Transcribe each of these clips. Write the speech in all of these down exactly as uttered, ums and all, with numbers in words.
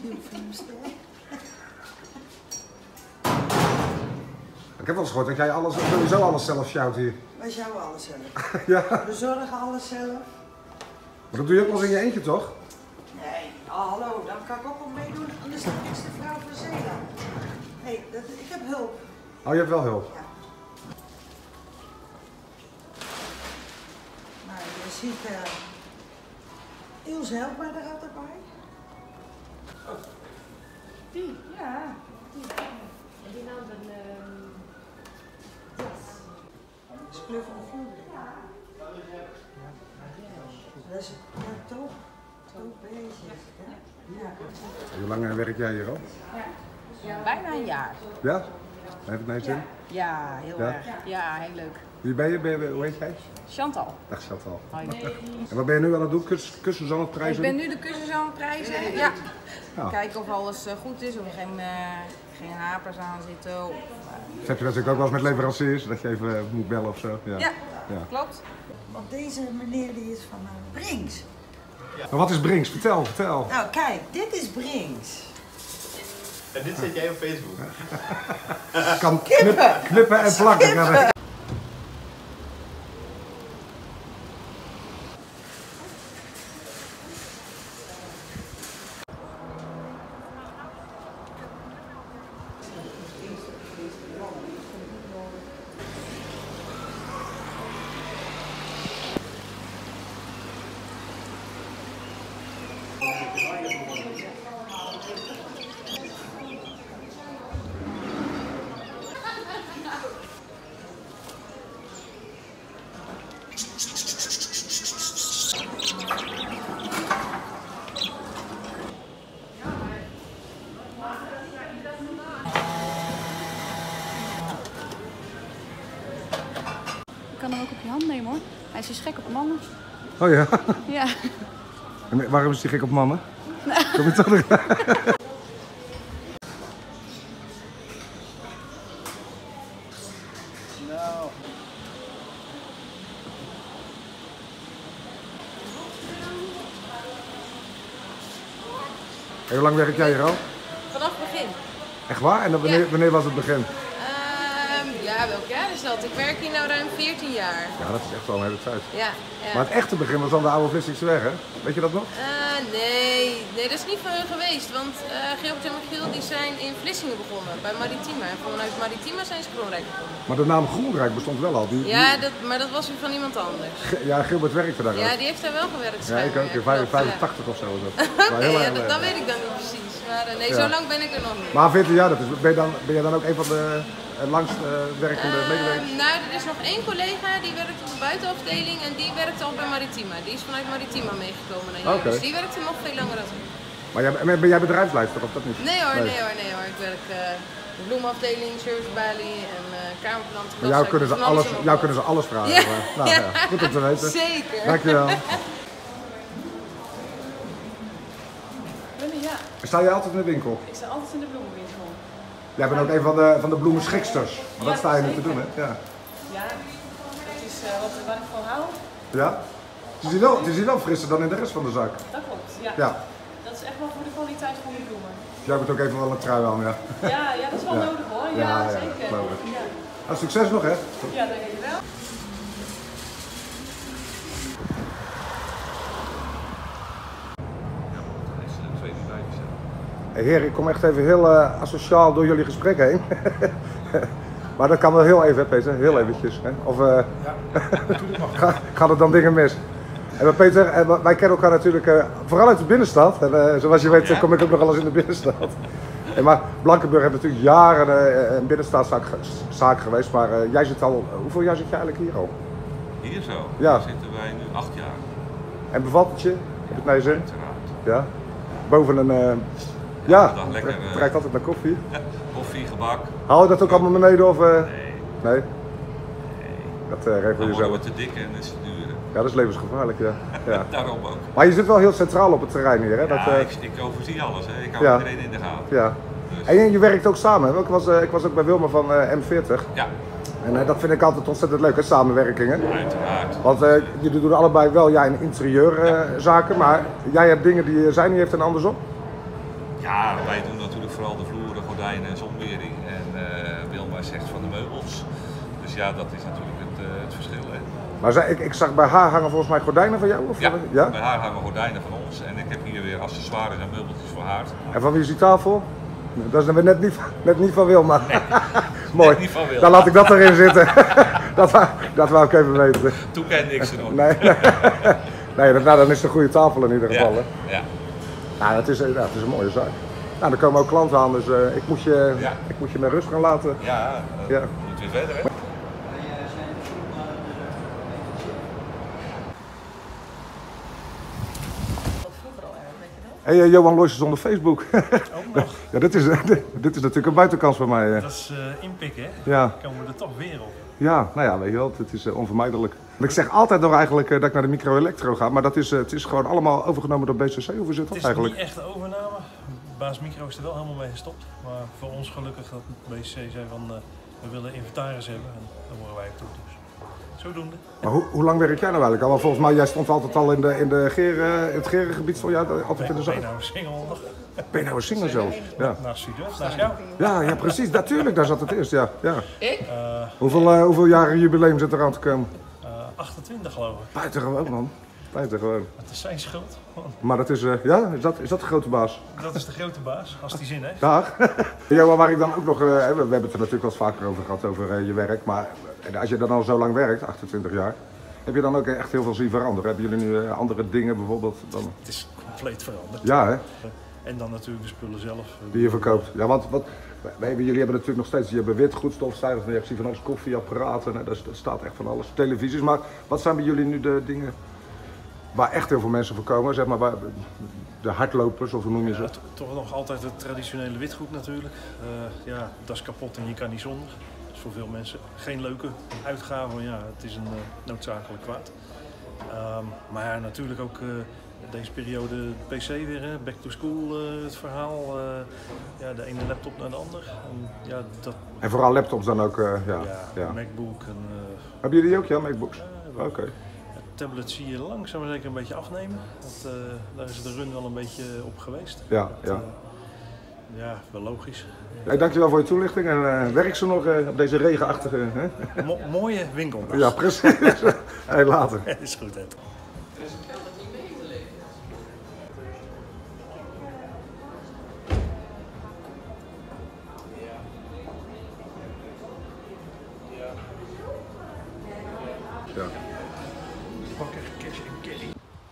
YouTube-filmster. Ik heb wel eens gehoord dat jij alles, sowieso alles zelf sjouwt hier. Wij sjouwen alles zelf. Ja. We zorgen alles zelf. Maar dat doe je ook wel eens in je eentje, toch? Nee, oh, hallo, dan kan ik ook wel meedoen. Anders is de vrouw van Zeeland. Nee, dat, ik heb hulp. Oh, je hebt wel hulp? Ja. Nou, je ziet, uh, Ilse helpt mij er altijd bij. Oh. Die? Ja. Die, en die nam een um, jas. Dat is kleur van de vloer. Ja. Dat is ja, toch, toch bezig. Ja. Hoe lang werk jij hier al? Ja. Bijna een jaar. Ja? Heeft het naar je zin? Ja, heel Ja? erg. Ja, heel leuk. Wie ben je? Ben je? Hoe heet jij? Chantal. Dag Chantal. Hoi. En wat ben je nu aan het doen? Kus, kussens aan het prijzen? Ik ben nu de kussens aan het prijzen. Ja. Ja. Kijken of alles uh, goed is, of er geen, uh, geen hapers aan zitten. Of, uh... Dat heb je natuurlijk ook wel eens met leveranciers, dat je even uh, moet bellen of zo. Ja, ja, ja. klopt. Want deze meneer die is van uh, Brinks. Maar wat is Brinks? Vertel, vertel. Nou kijk, dit is Brinks. En dit zet jij op Facebook? Kan knip, knippen en plakken. Kippen. Je kan hem ook op je hand nemen hoor. Hij is dus gek op mannen. Oh ja? Ja. En waarom is hij gek op mannen? Kom je toch nog? Nou. Hoe lang werk jij hier al? Vanaf het begin. Echt waar? En dan wanneer, Ja. wanneer was het begin? Um, ja, welk jaar is dat? Ik werk hier nu ruim veertien jaar. Ja, dat is echt wel een hele tijd. Ja, ja. Maar het echte begin was dan de oude Vlissingse weg, hè? Weet je dat nog? Uh, nee, nee, dat is niet van hun geweest, want uh, Gilbert en Michiel die zijn in Vlissingen begonnen, bij Maritima. En vanuit Maritima zijn ze Groenrijk begonnen. Maar de naam Groenrijk bestond wel al. Die, Ja, die... dat, maar dat was weer van iemand anders. Ja, Gilbert werkte daar Ja, ook. die heeft daar wel gewerkt. Ja, ik ook. In vijfentachtig of zo was dat. Oké, okay, ja, dat, dat weet ik dan niet precies. Maar uh, nee, Ja. zo lang ben ik er nog niet. Maar veertien jaar, dat is, ben, je dan, ben je dan ook een van de uh, langst uh, werkende Uh, medewerkers? nou, er is nog één collega die werkt op de buitenafdeling en die werkt al bij Maritima. Die is vanuit Maritima meegekomen naar hier. Okay. Dus die werkt er nog veel langer dan ik. Maar jij, ben jij bedrijfsleider of dat niet? Nee hoor, nee, nee hoor, nee hoor. Ik werk uh, de bloemafdeling, servicebalie en uh, kamerplanten. Maar jou kunnen, ze alles, jou kunnen ze alles vragen. Ja. Maar, nou, ja. Goed om te weten. Zeker. Dankjewel. Ja, Sta je altijd in de winkel? ik sta altijd in de bloemenwinkel. Jij bent ook een van de, van de bloemenschiksters. Maar dat Ja, sta je nu te zeker. doen, hè? Ja. Ja, dat is uh, wat, waar ik van hou. Ja? Het is, hier wel, het is hier wel frisser dan in de rest van de zak. Dat klopt, ja. Ja. Dat is echt wel voor de kwaliteit van de bloemen. Jij moet ook even wel een trui aan, ja. Ja, ja dat is wel Ja. nodig hoor. Ja, Ja, ja, zeker. geloof ik. Ja. Nou, succes nog, hè? Ja, dankjewel. Hey, heer, ik kom echt even heel uh, asociaal door jullie gesprek heen. Maar dat kan wel heel even, hè, Peter? Heel eventjes. Hè? Of uh, ja, Ga, gaan er dan dingen mis? En maar Peter, en wij kennen elkaar natuurlijk uh, vooral uit de binnenstad. En uh, zoals je weet ja? kom ik ook nog wel eens in de binnenstad. En maar Blankenburg heeft natuurlijk jaren uh, een binnenstadzaak geweest. Maar uh, jij zit al, uh, hoeveel jaar zit je eigenlijk hier al? Hier zo? Ja. Daar zitten wij nu acht jaar. En bevalt het je? Heb je het naar je zin? Uiteraard. Ja. Boven een... Uh, ja, Dan lekker, het uh, ruikt altijd naar koffie. Koffie, gebak. Haal je dat ook allemaal beneden of... Uh... Nee. Nee? Nee. Dat uh, regel Dan je worden zelf. we te dik en is het duur. Ja, dat is levensgevaarlijk, ja. ja. Daarom ook. Maar je zit wel heel centraal op het terrein hier, hè? Dat, Ja, uh... ik, ik overzie alles. Hè. Ik hou ja. iedereen in de gaten. Ja. Dus. En je, je werkt ook samen, hè? Ik was, uh, ik was ook bij Wilma van uh, M veertig. Ja. En uh, dat vind ik altijd ontzettend leuk, hè? Samenwerkingen. Uiteraard. Want uh, jullie doen allebei wel ja, in interieurzaken, uh, ja. maar jij hebt dingen die zij niet heeft en andersom. Ja, wij doen natuurlijk vooral de vloeren, gordijnen en zonwering. En uh, Wilma zegt van de meubels. Dus ja, dat is natuurlijk het, uh, het verschil. Hè. Maar zij, ik, ik zag bij haar hangen volgens mij gordijnen van jou? Of Ja, van, ja, bij haar hangen gordijnen van ons. En ik heb hier weer accessoires en meubeltjes voor haar. En van wie is die tafel? Dat is net niet, net niet van Wilma. Nee, mooi, net niet van Wilma. Dan laat ik dat erin zitten. dat, wou, dat wou ik even weten. Toen kende ik ze nog niet. Nee, nee dat, nou, dan is het een goede tafel in ieder geval. Ja, hè? ja. Nou, dat is, ja, het is een mooie zaak. Nou, er komen ook klanten aan, dus uh, ik, moet je, Ja. ik moet je met rust gaan laten. Ja, uh, Ja. moet weer verder hè. Hé, hey, Johan Loijsen zonder Facebook. ja, dit, is, dit is natuurlijk een buitenkans voor mij. Dat is uh, inpikken, hè? Ja. Dan komen we er toch weer op. Ja, nou ja, weet je wel, het is uh, onvermijdelijk. Ik zeg altijd door eigenlijk uh, dat ik naar de micro-elektro ga, maar dat is, uh, het is gewoon allemaal overgenomen door B C C, hoe zit dat Het is eigenlijk? niet echt een overname. Baas Micro is er wel helemaal mee gestopt. Maar voor ons gelukkig dat B C C zei van uh, we willen inventaris hebben en daar horen wij toe. Dus zodoende. Maar hoe, hoe lang werk jij nou eigenlijk al? Want volgens mij, jij stond altijd al in, de, in, de geren, in het gerengebied, stond jij altijd in de zaak? Ben je nou single nog? Ben je nou een single zelfs? Ja, Naast Sudus, naast jou. ja, ja precies, natuurlijk, daar zat het eerst, ja. ja. Ik? Uh, Hoeveel, uh, hoeveel jaren jubileum zit er aan te komen? uh, achtentwintig geloof ik. Buitengewoon man, buitengewoon. Het is zijn schuld. Maar dat is, uh, ja, is dat, is dat de grote baas? Dat is de grote baas, als die zin heeft. Dag. Ja, maar waar ik dan ook nog, uh, we, we hebben het er natuurlijk wel eens vaker over gehad, over uh, je werk. Maar uh, als je dan al zo lang werkt, achtentwintig jaar, heb je dan ook echt heel veel zien veranderen? Hebben jullie nu uh, andere dingen bijvoorbeeld dan? Het is compleet veranderd. Ja, hè? En dan natuurlijk de spullen zelf. Die je verkoopt. Ja, want wat, wij hebben, jullie hebben natuurlijk nog steeds, je hebt wit, goed stofzuigers, je hebt van alles, koffieapparaten, hè, daar staat echt van alles, televisies. Maar wat zijn bij jullie nu de dingen waar echt heel veel mensen voor komen, zeg maar, waar, de hardlopers of hoe noem je ze? Ja, to- toch nog altijd het traditionele witgoed natuurlijk. Uh, ja, dat is kapot en je kan niet zonder. Dat is voor veel mensen geen leuke uitgave, maar ja, het is een uh, noodzakelijk kwaad. Um, maar ja, natuurlijk ook uh, deze periode de P C weer, hè? Back to school uh, het verhaal. Uh, ja, de ene laptop naar de ander. En, ja, dat, En vooral laptops dan ook, uh, ja. ja, ja. Macbook en uh, Hebben jullie die ook, ja, Macbooks? ja, Oké. Okay. tablet zie je langzaam maar zeker een beetje afnemen. Dat, uh, daar is de run wel een beetje op geweest. Ja, dat, ja. Uh, ja, wel logisch. Hey, dankjewel voor je toelichting en uh, werk ze nog uh, op deze regenachtige... Hè? Mo mooie winkel. Ja, precies. Hey, later. Is goed, hè. Ja. Pak even cash en carry.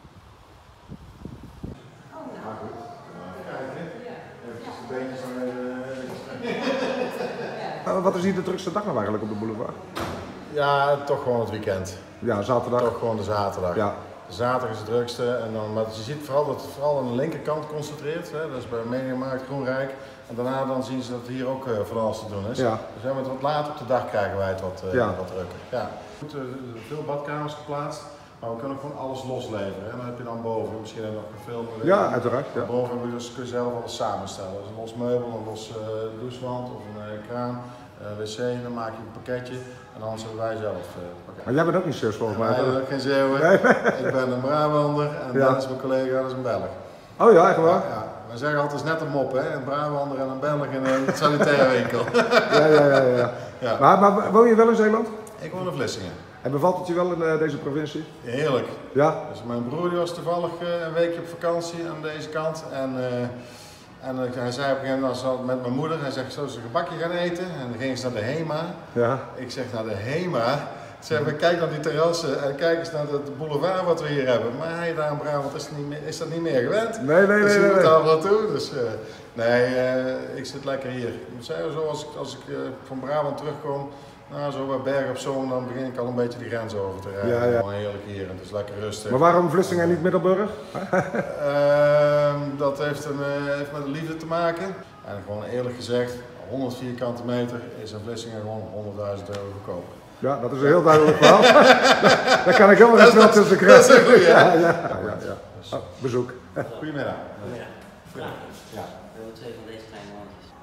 Uh, wat is hier de drukste dag nou eigenlijk op de boulevard? Ja, toch gewoon het weekend. Ja, zaterdag. Toch gewoon de zaterdag. Ja. De zaterdag is het drukste. En dan, maar je ziet vooral dat het vooral aan de linkerkant concentreert. Hè? Dat is bij Mediamarkt, Groenrijk. En daarna dan zien ze dat hier ook uh, van alles te doen is. Ja. Dus we hebben het wat later op de dag krijgen wij het wat, uh, Ja. wat drukker. Ja. Goed, uh, veel badkamers geplaatst. Maar we kunnen ook gewoon alles losleveren. En dan heb je dan boven, misschien heb je nog een film. Ja, uiteraard. Ja. Boven hebben we dus, kun je zelf alles samenstellen. Dus een los meubel, een los uh, douchewand of een uh, kraan. Uh, wc, dan maak je een pakketje en anders hebben wij zelf uh, het pakket. Maar jij bent ook niet Zeeuws volgens mij. Nee, dat is ook geen Zeeuwen. Ik ben een Brabander en Ja. Dennis, mijn collega, dat is een Belg. Oh ja, echt waar? Ja, we zeggen altijd, het is net een mop, hè? Een Brabander en een Belg in een sanitaire winkel. Ja, ja, ja. ja. Ja. Maar, maar woon je wel in Zeeland? Ik woon in Vlissingen. En bevalt het je wel in uh, deze provincie? Heerlijk. Ja? Dus mijn broer die was toevallig uh, een weekje op vakantie aan deze kant. En, uh, en uh, hij zei op een gegeven moment, als met mijn moeder, hij zegt, zullen ze een gebakje gaan eten? En dan gingen ze naar de Hema. Ja. Ik zeg, naar de Hema? Zeg, we kijken naar die terrassen en kijk eens naar de boulevard wat we hier hebben. Maar hij daar in Brabant is, niet meer, is dat niet meer gewend. Nee, nee, dus nee. je nee, moet nee. daar naartoe. Dus uh, nee, uh, ik zit lekker hier. Ik moet zeggen, zo als ik, als ik uh, van Brabant terugkom, nou, zo bij Bergen op Zoom, dan begin ik al een beetje die grens over te rijden. Ja, ja. Gewoon heerlijk hier en het is lekker rustig. Maar waarom Vlissingen en niet Middelburg? Uh, dat heeft, een, uh, heeft met de liefde te maken. En gewoon eerlijk gezegd, honderd vierkante meter is in Vlissingen gewoon honderdduizend euro goedkoper. Ja, dat is een heel duidelijk verhaal. Daar kan ik helemaal niet snel tussen Dat is krijgen. een goeie, hè? Ja, ja, ja, ja. Oh, bezoek. Goedemiddag. Ja. Ja. We hebben twee van deze kleine wandjes.